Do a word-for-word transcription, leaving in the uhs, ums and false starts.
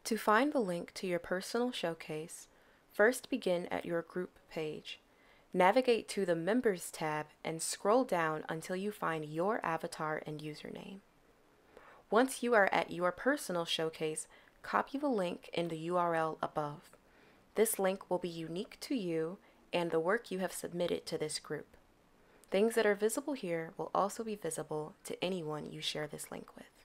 To find the link to your personal showcase, first begin at your group page. Navigate to the Members tab and scroll down until you find your avatar and username. Once you are at your personal showcase, copy the link in the U R L above. This link will be unique to you and the work you have submitted to this group. Things that are visible here will also be visible to anyone you share this link with.